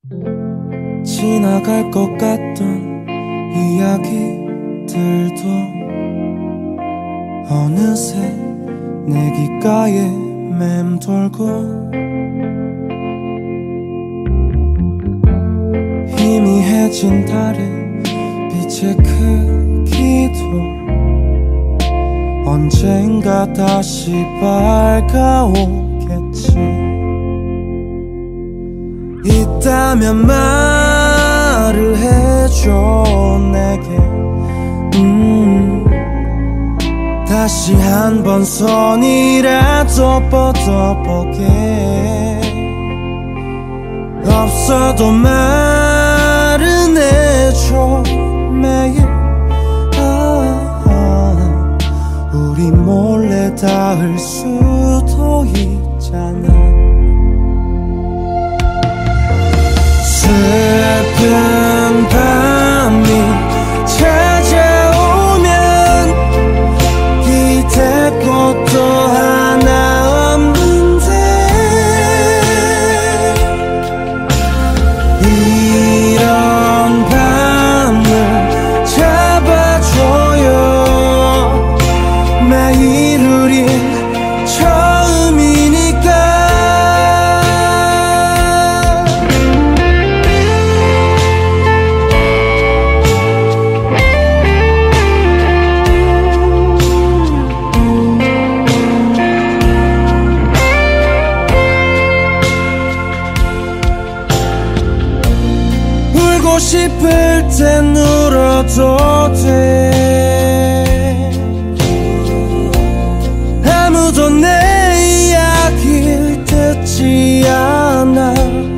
지나갈 것 같던 이야기들도 어느새 내 귓가에 맴돌고 희미해진 달의 빛의 크기도 언젠가 다시 밝아오겠지. 있다면 말을 해줘 내게. 다시 한번 손이라도 뻗어보게. 없어도 말은 해줘 매일. 우리 몰래 닿을 수도 있잖아. 슬픈 밤이 찾아오면 기댈 곳도 하나 없는데 이런 밤을 잡아줘요. 매일 우린 처음이니까. 울고 싶을 땐 울어도 돼. 아무도 내 이야기를 듣지 않아.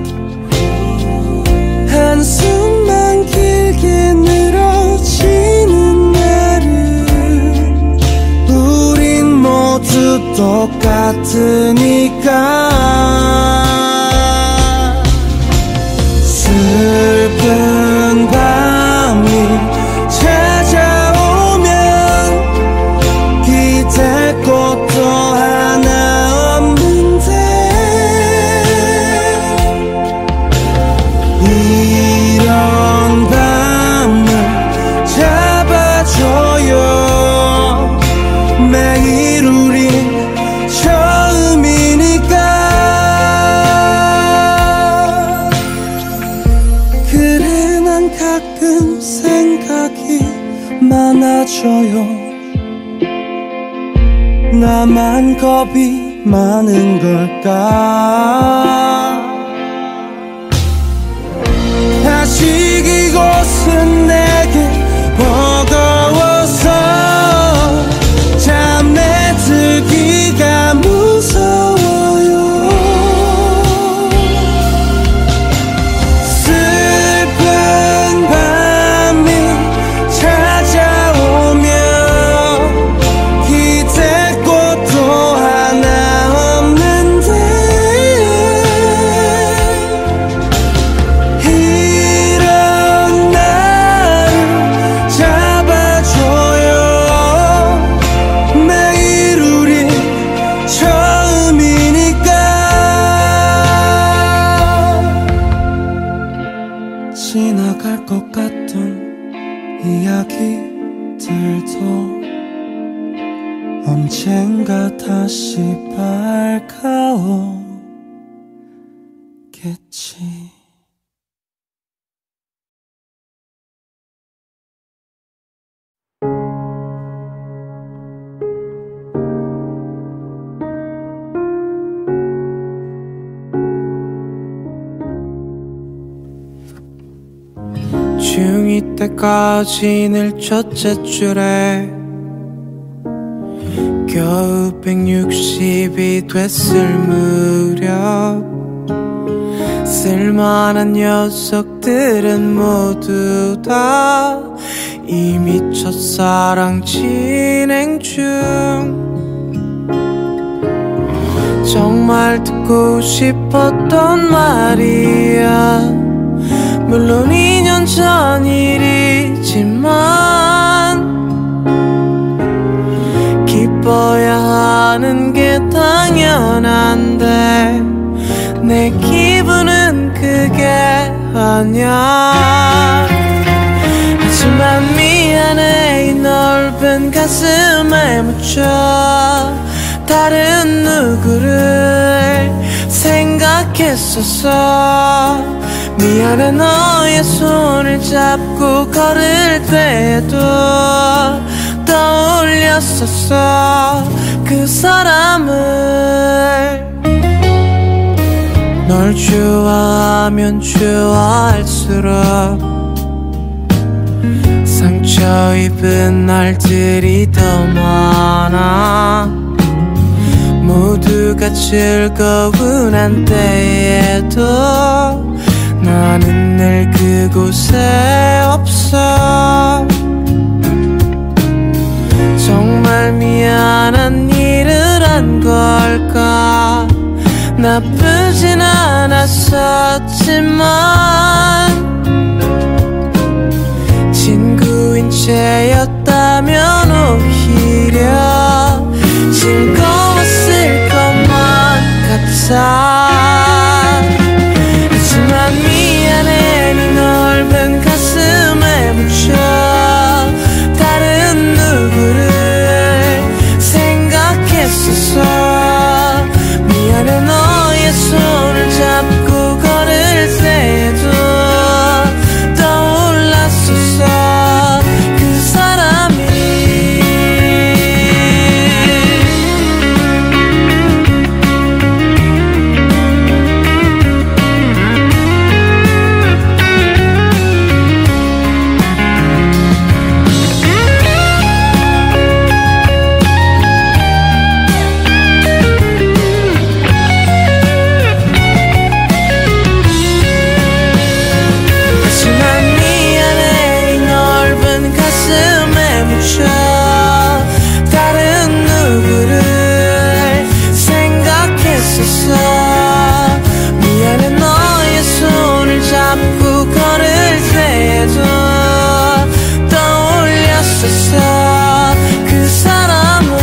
한숨만 길게 늘어지는 날은 우린 모두 똑같으니까. 슬픈 밤이 찾아오면 기댈 곳도 하나 없는데 이런 밤을 잡아줘요. 매일 우린 처음이니까. 그래 난 가끔 생각이 많아져요. 나만 겁이 많은 걸까. 아직 이곳은 내게 버거워서 잠에 들기가 무서워요. 슬픈 밤이 찾아오면 기댈 곳도 하나 없는데 이런 나를 잡아줘요. 매일 우린 처음이니까. 지나갈 것 같던 이야기들도 언젠가 다시 밝아오겠지. 중2 때까지 늘 첫째 줄에 겨우 160이 됐을 무렵 쓸만한 녀석들은 모두 다 이미 첫사랑 진행 중. 정말 듣고 싶었던 말이야. 물론 2년 전 일이지만 기뻐야 하는 게 당연한데 내 기분은 그게 아냐. 하지만 미안해, 이 넓은 가슴에 묻혀 다른 누구를 생각했었어. 미안해, 너의 손을 잡고 걸을 때에도 떠올렸었어 그 사람을. 널 좋아하면 좋아할수록 상처 입은 날들이 더 많아. 모두가 즐거운 한때에도 나는 늘 그곳에 없어. 정말 미안한 일을 한 걸까. 나쁘진 않았었지만 친구인 채였다면 오히려 즐거웠을 것만 같아. 하지만 미안해, 네 넓은 가슴에 묻혀 다른 누구를 생각했었어. 미안해, 너의 손을 잡고 걸을 때에도 떠올랐었어 그 사람이. 다른 누구를 생각했었어. 미안해, 너의 손을 잡고 걸을 때에도 떠올렸었어 그 사람을.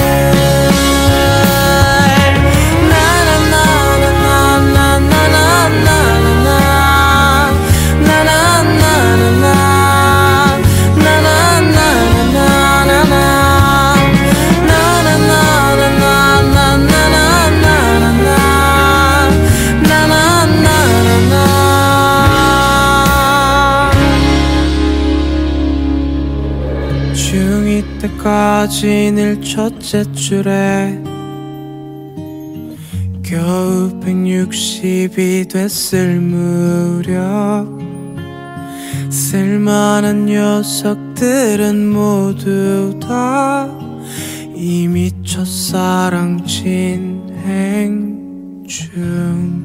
중2 때까지 늘 첫째 줄에 겨우 160이 됐을 무렵 쓸만한 녀석들은 모두 다 이미 첫사랑 진행 중.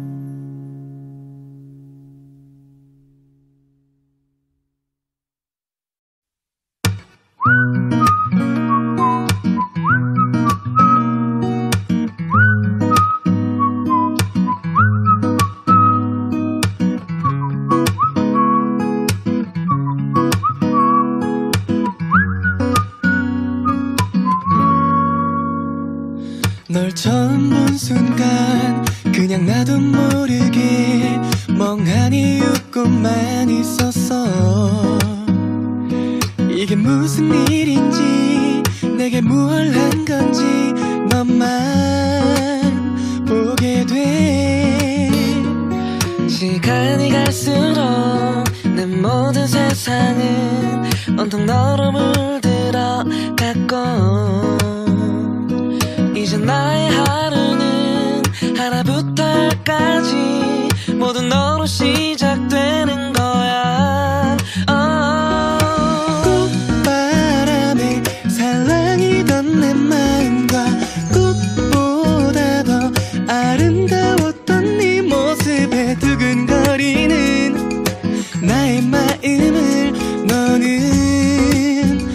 널 처음 본 순간 그냥 나도 모르게 멍하니 웃고만 있었어. 이게 무슨 일인지 내게 뭘 한 건지 너만 보게 돼. 시간이 갈수록 내 모든 세상은 온통 너로 물들어 갔고 이제 나의 하루는 하나부터 열까지 모두 너로 시작되는 거야. 꽃바람에 살랑이던 내 마음과 꽃보다 더 아름다웠던 네 모습에 두근거리는 나의 마음을 너는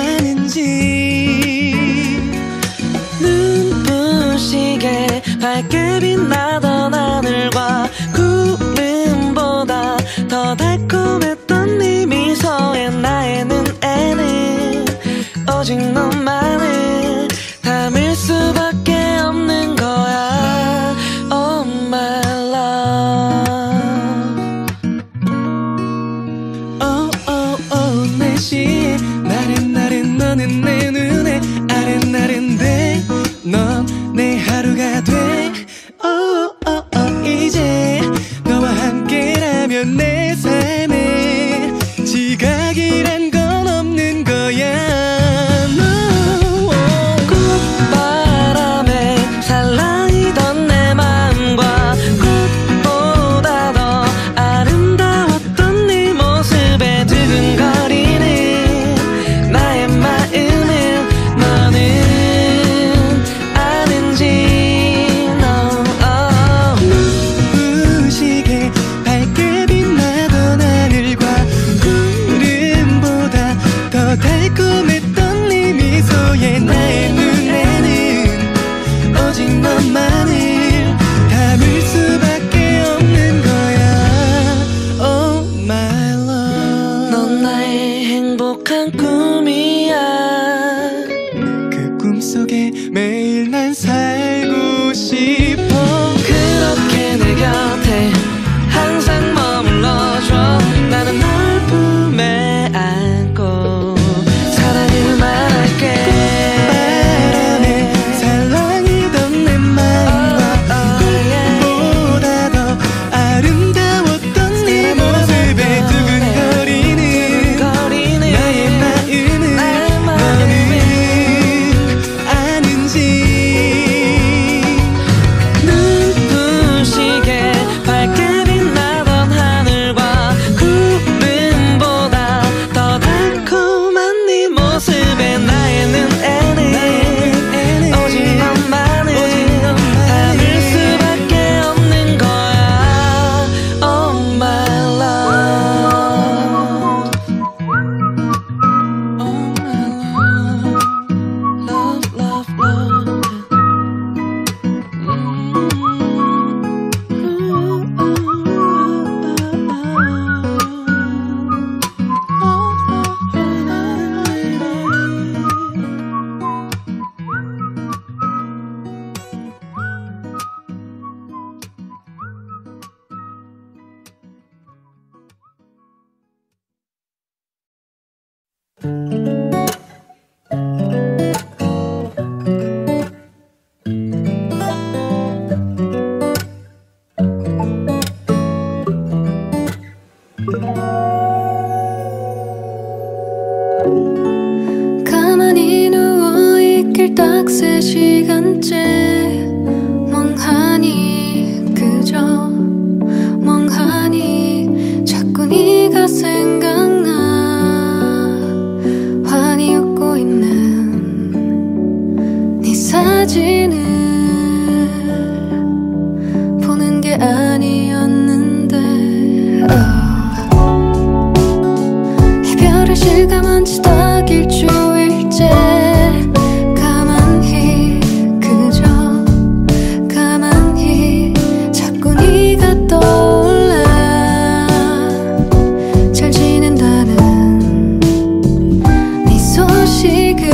아는지. 눈부시게 밝게 빛나던 하늘과 구름보다 더 달콤했던 네 미소에 나의 눈에는 오직 너만을 담을 수밖에 없는 거야. Oh my love. 없으면 내 삶에 지각이란 건 없는 거야. 꽃바람에 살랑이던 내 맘과 꽃보다 더 아름다웠던 네 모습에 두근거리는 나의 마음을 너는 아는지. 눈부시게 밝게 빛나던 하늘과 구름보다 더 달콤했던 네 미소에 나의 눈에는 오직 너만을 담을 수밖에 없는 거야. Oh my love, 넌 나의 행복한 꿈이야. 그 꿈속에 매일 난 살고 싶어. 그렇게 내 곁에 항상 머물러줘. 나는 널 품에 안고 사랑을 말할게. 바람에 살랑이던 내 맘과 꽃보다 더 아름다웠던 네 모습에 두근거리는 나의 마음을 너는 아는지. 눈부시게 밝게 빛나던 하늘과 구름보다 더 달콤한 네 모습에 나의 눈에는 오직 너만을 담을 수밖에 없는 거야. Oh my love, oh my love, love, love, love. 가만히 누워있길 딱 3시간째 멍하니 그저 멍하니 자꾸 네가 생각나. 환히 웃고 있는 네 사진을 보는 게 아니었는데 이별을 실감한 지 딱 일주일째. 가만히 그저 가만히 자꾸 네가 떠올라. 잘 지낸다는 네 소식을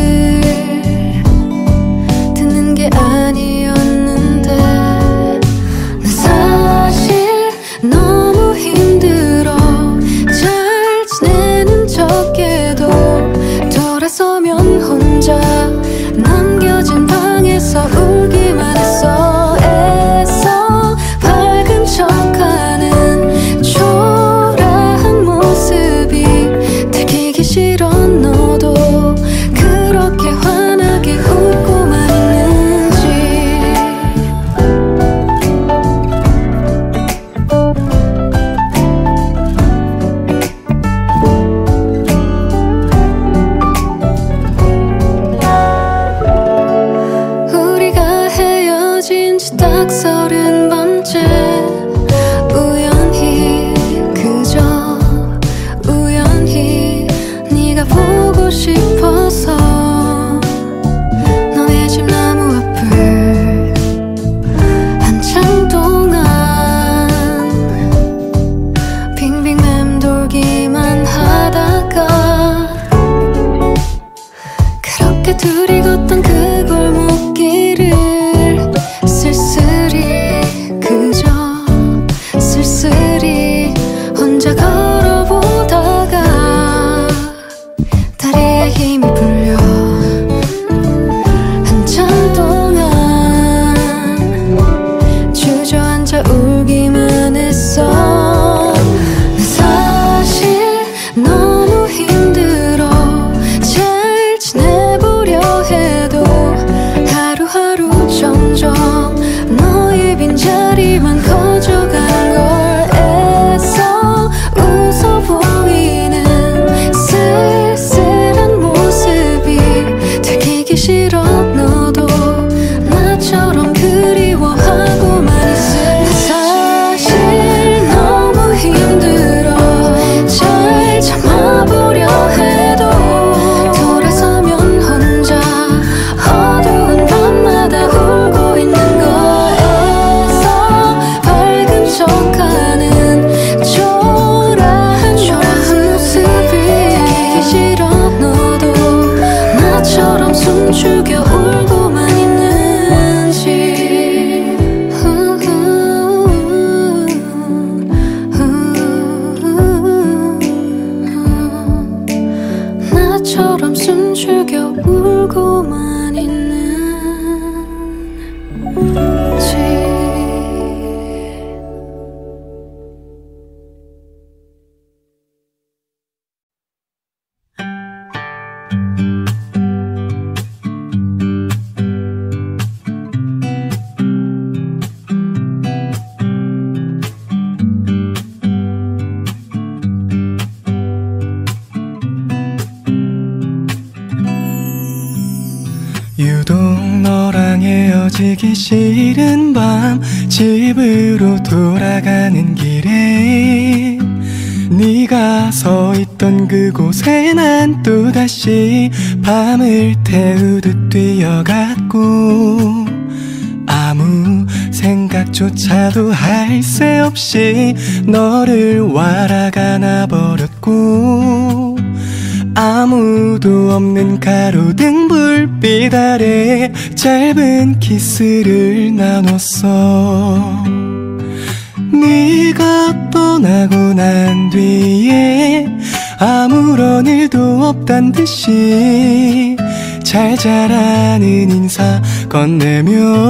듣는 게 아니었는데 난 사실 너무 힘들어. 잘 지내는 척해도 돌아서면 혼자 남겨진 방에서 울기만 했어. 애써 밝은 척하는 초라한 모습이 들키기 싫어. 너도 그렇게 환하게 웃고만 있는지. 우리가 헤어진 지 딱 30번째. 우연히 그저 우연히 네가 보고 싶어서 너네 집 나무 앞을 한참 동안 빙빙 맴돌기만 하다가 그렇게 둘이 걷던 그 골목길을 쓸쓸히 그저 쓸쓸히 혼자 걸어보다가 다리에 힘이 풀려 한참 동안 주저앉아 울기만 했어. 숨죽여 울고만 있는지 나처럼 숨죽여 울고만 있는지 유독 너랑 헤어지기 싫은 밤 집으로 돌아가는 길에 네가 서 있던 그곳에 난 또다시 밤을 태우듯 뛰어갔고 아무 생각조차도 할 새 없이 너를 wal아가 놔버렸고 아무도 없는 가로등 불빛 아래 짧은 키스를 나눴어. 네가 떠나고 난 뒤에 아무런 일도 없단 듯이 잘 자라는 인사 건네며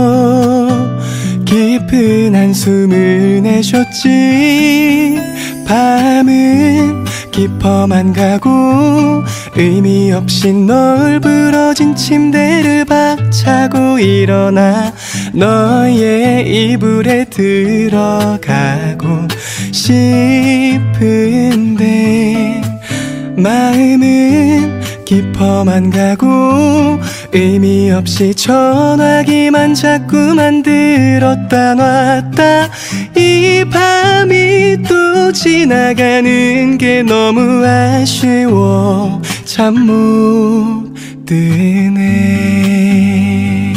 깊은 한숨을 내쉬었지. 밤은 깊어만 가고 의미 없이 널브러진 침대를 박차고 일어나 너의 이불에 들어가고 싶은데 마음은 깊어만 가고 의미 없이 전화기만 자꾸만 들었다 놨다. 이 밤이 또 지나가는 게 너무 아쉬워 잠 못 드네.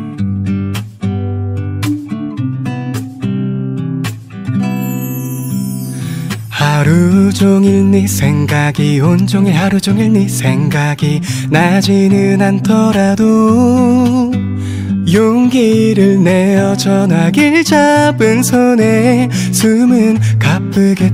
하루 종일 네 생각이 온종일 하루 종일 네 생각이 나지는 않더라도 용기를 내어 전화기를 잡은 손에 숨은 가쁘게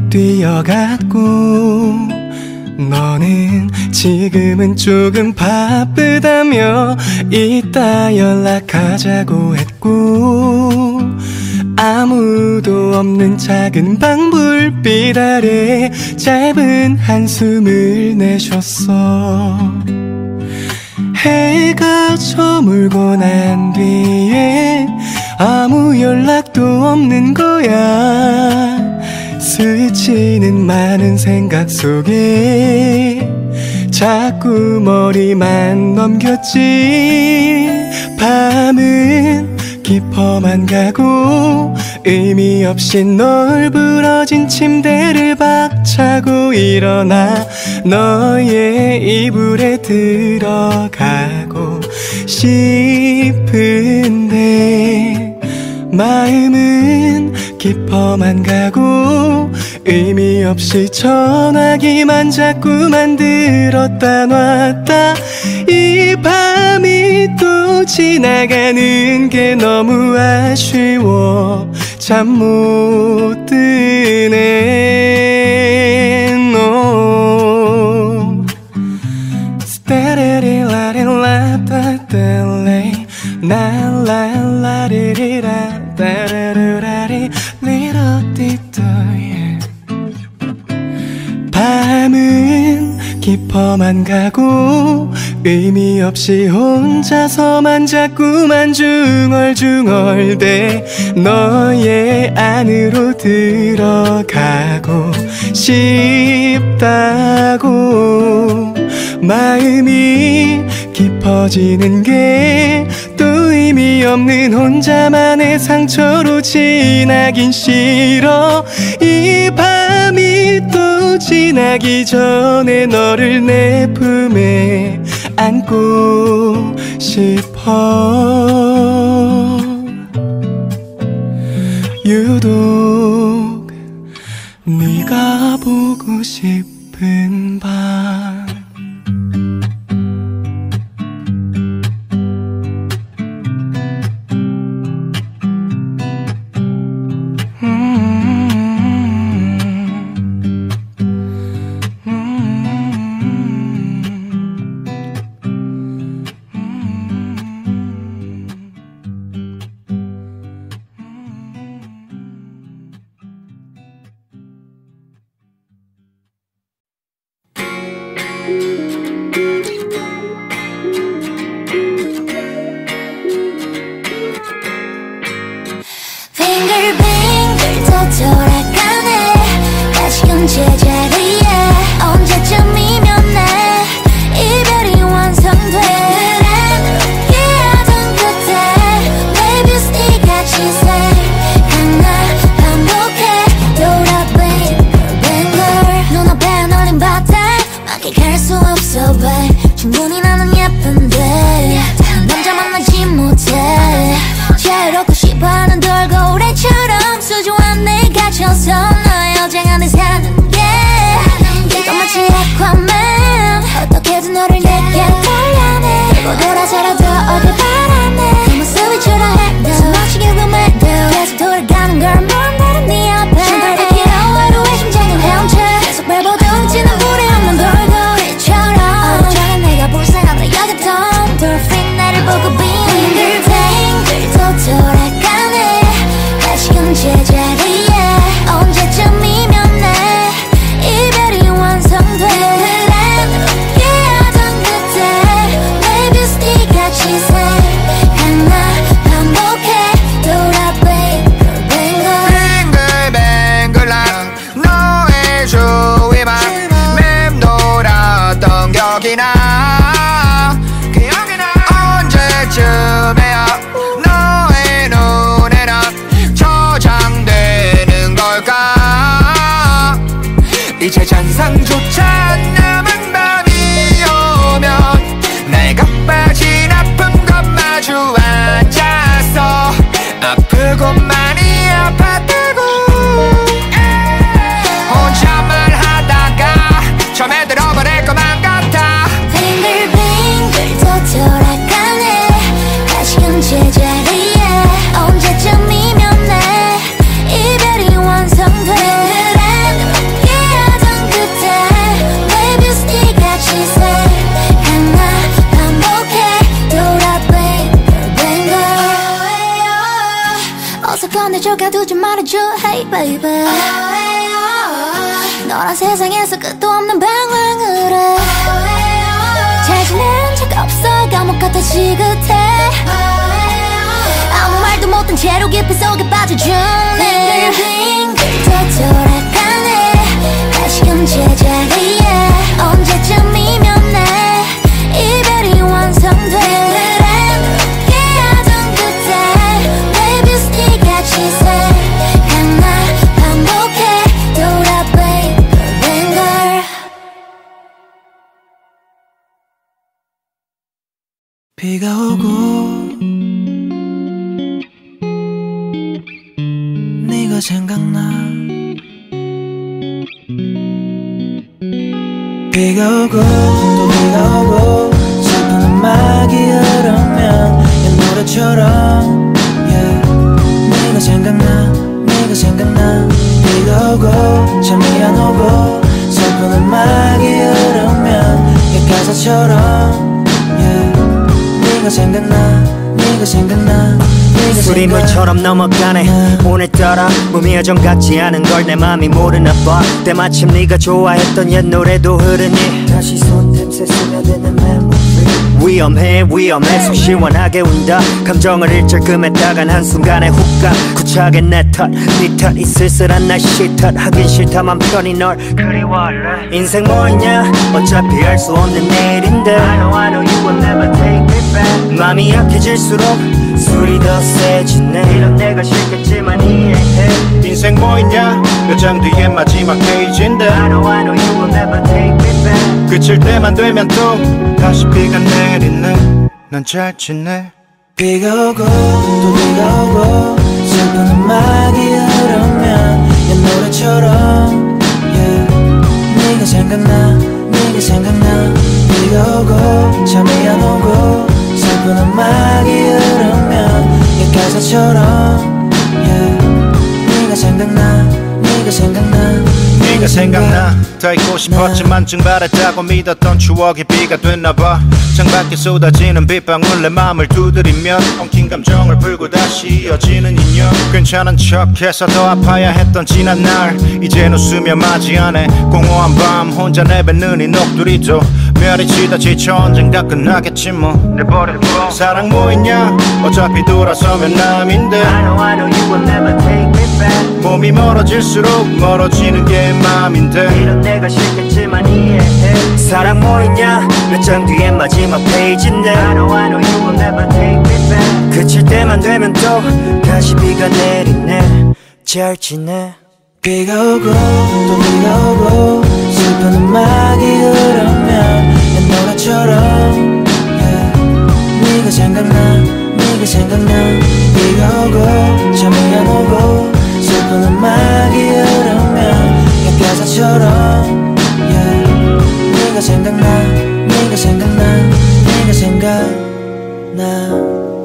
뛰어갔고 너는 지금은 조금 바쁘다며 이따 연락하자고 했고 아무도 없는 작은 방 불빛 아래 짧은 한숨을 내쉬었어. 해가 저물고 난 뒤에 아무 연락도 없는 거야. 스치는 많은 생각 속에 자꾸 머리만 넘겼지. 밤은 깊어만 가고 의미 없이 널브러진 침대를 박차고 일어나 너의 이불에 들어가고 싶은데 마음은 깊어만 가고 의미 없이 전화기만 자꾸만 들었다 놨다. 이 밤이 또 지나가는 게 너무 아쉬워 잠 못 드네. No. 스테레리라리라따텔레 나라라리리라 따라라라리 리라띠따. 밤은 깊어만 가고 의미 없이 혼자서만 자꾸만 중얼중얼대 너의 안으로 들어가고 싶다고. 마음이 깊어지는 게 또 의미 없는 혼자만의 상처로 지나긴 싫어. 이 밤이 또 지나기 전에 너를 내 품에 안고 싶어. 유독 네가 보고 싶은 밤. 이제 잔상조차 안 남은 밤이 오면 내가 빠진 아픔과 마주 앉아서 아프고 많이 아팠다고 혼자만 하다가 처음에 들어버릴 것만 같아. 빙글빙글 더 돌아가네 다시금 제자리에 언제쯤이면 내 이별이 완성돼. 그래 높게 하던 그때 Baby stick 같이 생각나 반복해 돌아 Banger Banger 어서 건네줘 가두지 말아줘 Hey baby 너란 세상에서 끝도 없는 방황을 해. 잘 지낸 적 없어 감옥 같아 지긋해. 아무 말도 못한 채로 깊이 속에 빠져주네. 빙글빙글 더 돌아가네 다시금 제자리에 언제쯤이면 내 이별이 완성돼. 그래 높게 하던 그때 Baby stick 같이 생각나 반복해 돌아 Banger Banger 비가 오고 네가 생각나. 비가 오고 또 비가 오고 슬픈 음악이 흐르면 옛 노래처럼 네가 생각나 네가 생각나. 비가 오고 잠이 안 오고 슬픈 음악이 흐르면 옛 가사처럼 네가 생각나 네가 생각나. 술이 물처럼 넘어가네 오늘따라 몸이 여전 같지 않은 걸 내 맘이 모르나 봐. 때마침 네가 좋아했던 옛 노래도 흐르니 다시 손틈새 스며드는 메모리. 위험해 위험해 속 시원하게 운다. 감정을 일절금했다간 한순간에 훅가 구차하게 내 탓 네 탓 이 쓸쓸한 날씨 탓 하긴 싫다 맘 편히 널 그리워할래. 인생 뭐 있냐 어차피 알 수 없는 내일인데 I know you will never take me back. 맘이 약해질수록 술이 더 세지네. 이런 내가 싫겠지만 이해해. 인생 뭐 있냐 몇 장 뒤에 마지막 페이지인데 I know you will never take me back. 그칠 때만 되면 또 다시 비가 내리네. 난 잘 지내. 비가 오고 또 비가 오고 슬픈 음악이 흐르면 옛 노래처럼 네가 생각나 네가 생각나. 비가 오고 잠이 안 오고 슬픈 음악이 흐르면 옛 가사처럼 네가 생각나 네가 생각나 네가 생각나. 다 잊고 싶었지만 증발했다고 믿었던 추억이 비가 됐나봐. 창밖에 쏟아지는 빗방울 내 맘을 두드리면 엉킨 감정을 풀고 다시 이어지는 인연. 괜찮은 척해서 더 아파야 했던 지난 날 이젠 웃으며 맞이하네. 공허한 밤 혼자 내뱉는 이 녹두리도 별이 치다 지쳐 언젠가 끝나겠지 뭐. 내버려둬 사랑 뭐 있냐 어차피 돌아서면 남인데 I know you will never take me back. 몸이 멀어질수록 멀어지는 게 맘인데 이런 내가 싫겠지만 이해해. 사랑 뭐 있냐 몇 장 뒤에 마지막 페이지인데 I know you will never take me back. 그칠 때만 되면 또 다시 비가 내리네. 잘 지내. 비가 오고 또 비가 오고 슬픈 음악이 흐르면 옛 노래처럼 네가 생각나 네가 생각나. 비가 오고 잠이 안 오고 슬픈 음악이 흐르면 옛 가사처럼 네가 생각나 네가 생각나 네가 생각나.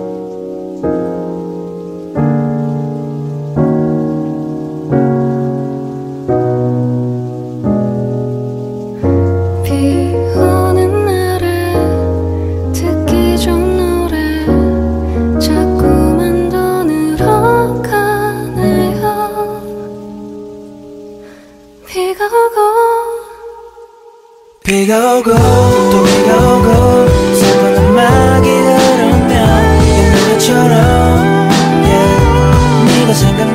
비가 오고 또 비가 오고 슬픈 음악이 흐르면 옛 노래처럼 네가 생각나